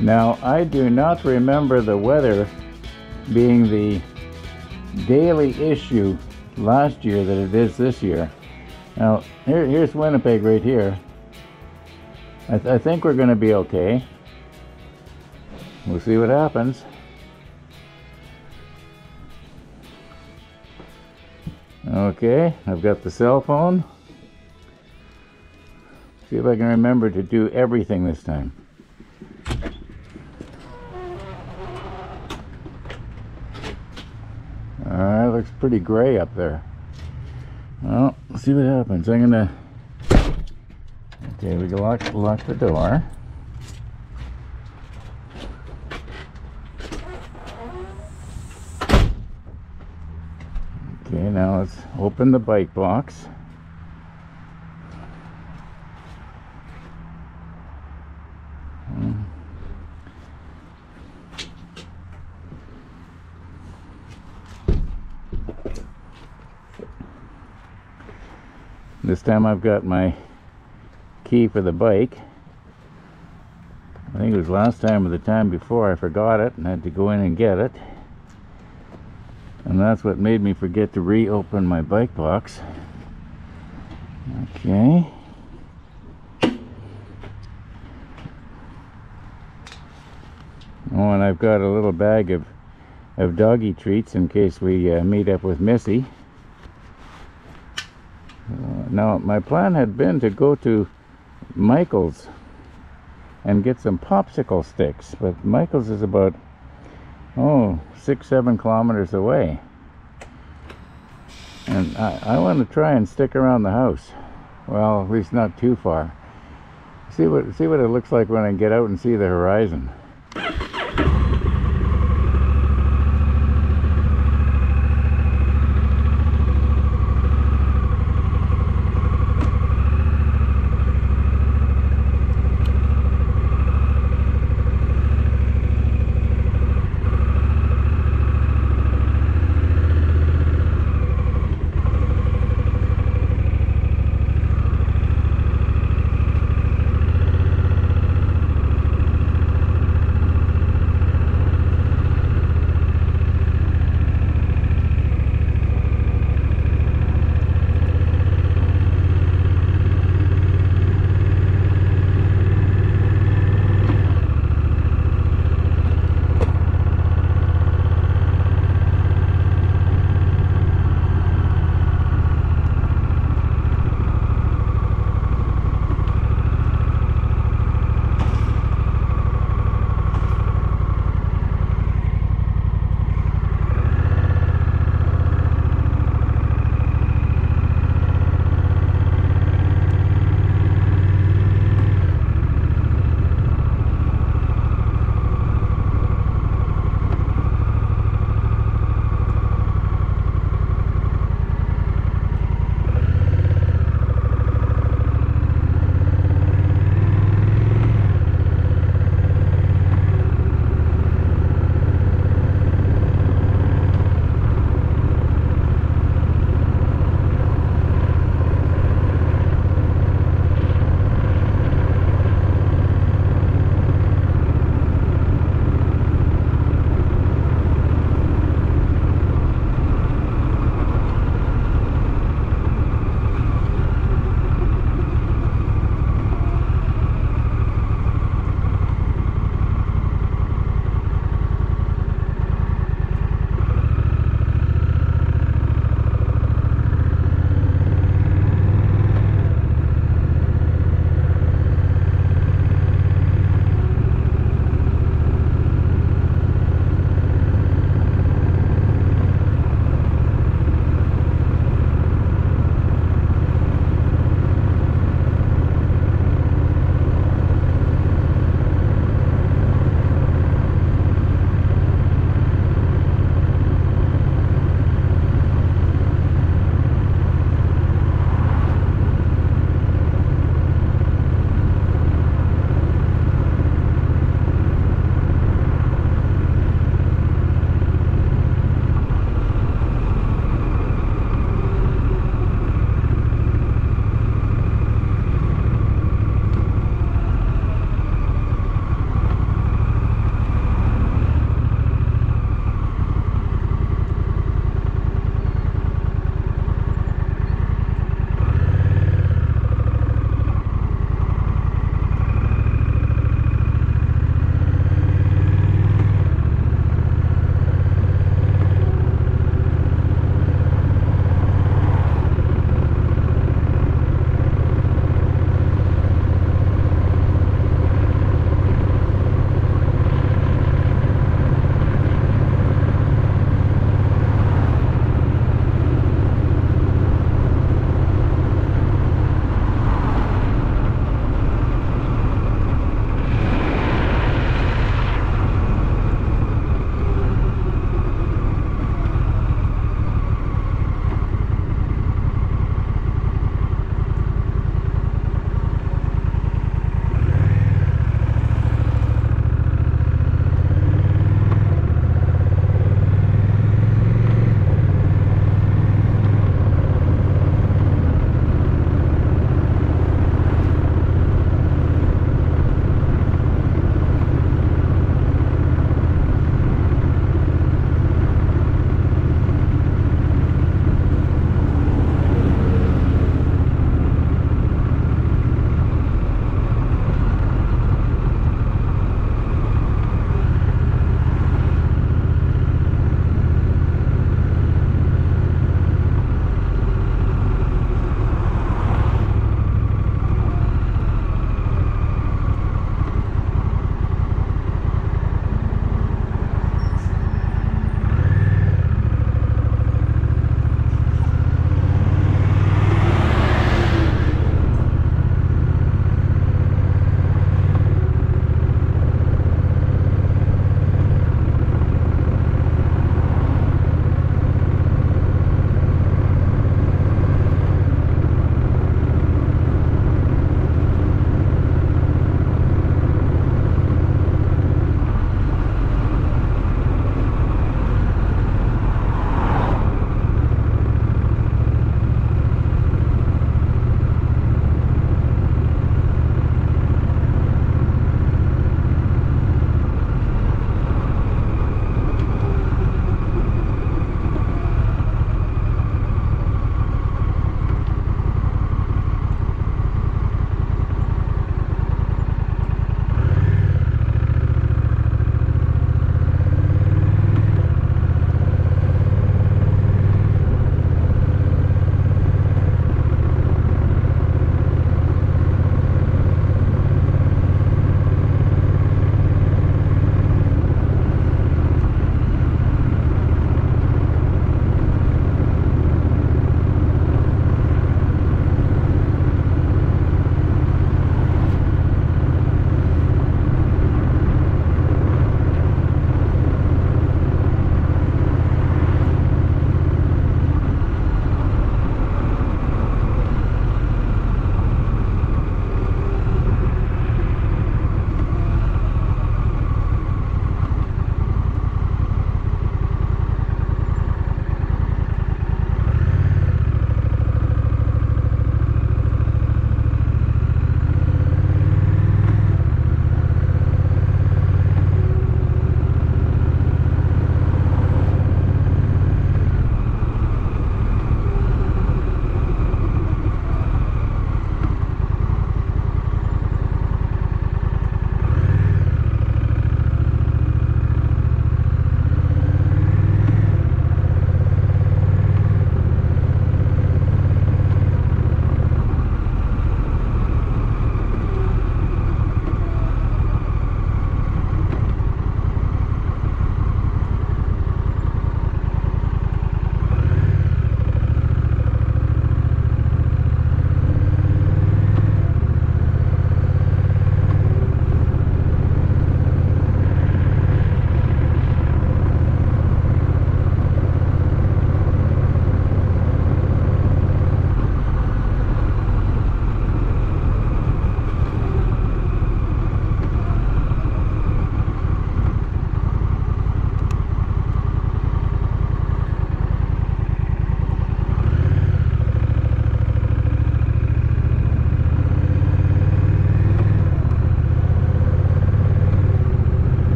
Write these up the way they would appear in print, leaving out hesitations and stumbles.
Now, I do not remember the weather being the daily issue last year that it is this year. Now, here's Winnipeg right here. I think we're going to be okay. We'll see what happens. Okay, I've got the cell phone. See if I can remember to do everything this time. Alright, looks pretty gray up there. Well, let's see what happens. I'm gonna... Okay, we can lock the door. Okay, now let's open the bike box. This time I've got my key for the bike. I think it was last time or the time before I forgot it and had to go in and get it. And that's what made me forget to reopen my bike box. Okay. Oh, and I've got a little bag of doggy treats in case we meet up with Missy. Now, my plan had been to go to Michael's and get some popsicle sticks, but Michael's is about 6-7 kilometers away, and I want to try and stick around the house. Well, at least not too far. See what it looks like when I get out and see the horizon.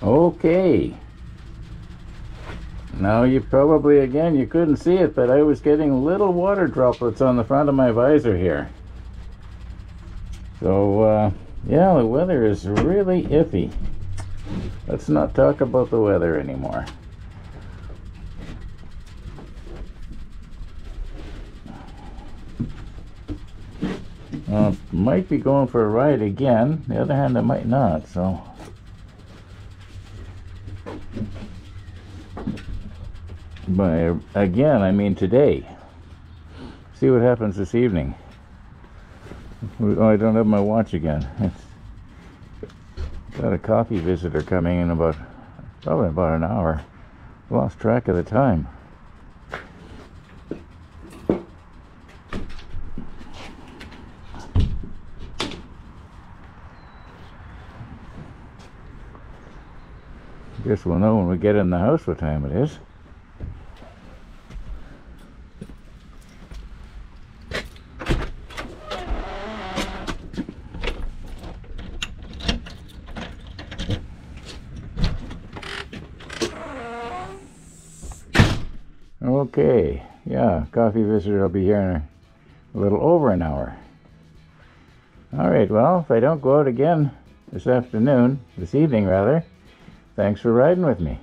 Okay. Now you probably, again, you couldn't see it, but I was getting little water droplets on the front of my visor here. So, yeah, the weather is really iffy. Let's not talk about the weather anymore. Might be going for a ride again. The other hand, I might not, so. But again, I mean today. See what happens this evening. Oh, I don't have my watch again. Got a coffee visitor coming in probably about an hour. Lost track of the time. Guess we'll know when we get in the house what time it is. Okay, yeah, coffee visitor will be here in a little over an hour. Alright, well, if I don't go out again this evening rather, thanks for riding with me.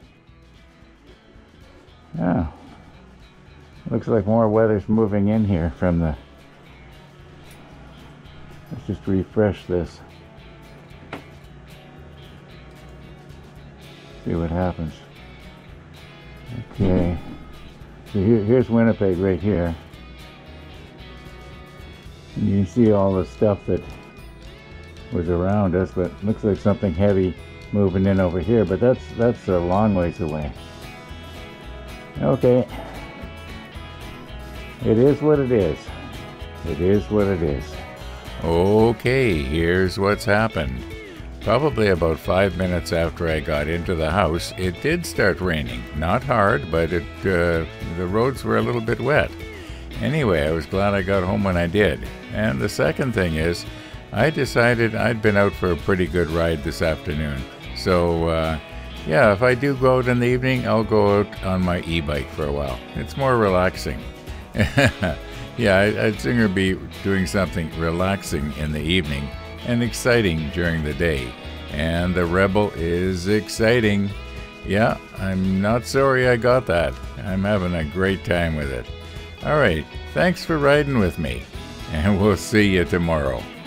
Yeah, looks like more weather's moving in here from the... Let's just refresh this. See what happens. Okay. So here's Winnipeg right here. And you can see all the stuff that was around us, but looks like something heavy moving in over here, but that's a long ways away. Okay. It is what it is. It is what it is. Okay, here's what's happened. Probably about 5 minutes after I got into the house, it did start raining. Not hard, but the roads were a little bit wet. Anyway, I was glad I got home when I did. And the second thing is, I decided I'd been out for a pretty good ride this afternoon. So, yeah, if I do go out in the evening, I'll go out on my e-bike for a while. It's more relaxing. Yeah, I'd sooner be doing something relaxing in the evening and exciting during the day. And the Rebel is exciting. Yeah, I'm not sorry I got that. I'm having a great time with it. Alright, thanks for riding with me, and we'll see you tomorrow.